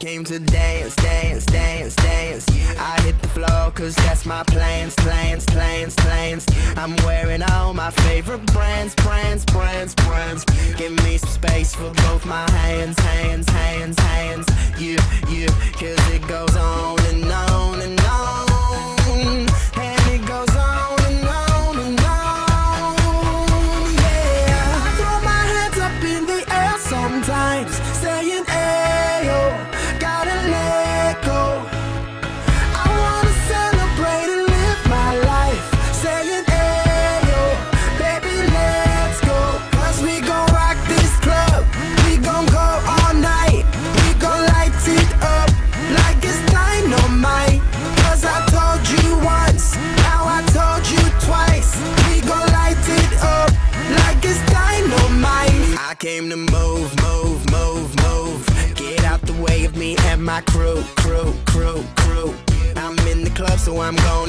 came to dance, dance, dance, dance. I hit the floor cause that's my plans, plans, plans, plans. I'm wearing all my favorite brands, brands, brands, brands. Give me some space for both my hands, hands, hands, hands. You, cause it goes on and on and on. And it goes on and on and on, yeah. I throw my hands up in the air sometimes, saying, ayo, gotta let go. I wanna celebrate and live my life, saying, ayo, baby, let's go. Cause we gon' rock this club, we gon' go all night. We gon' light it up like it's dynamite. Cause I told you once, now I told you twice. We gon' light it up like it's dynamite. I came to move, move, move, move. Get out the way of me and my crew, crew, crew, crew. I'm in the club, so I'm going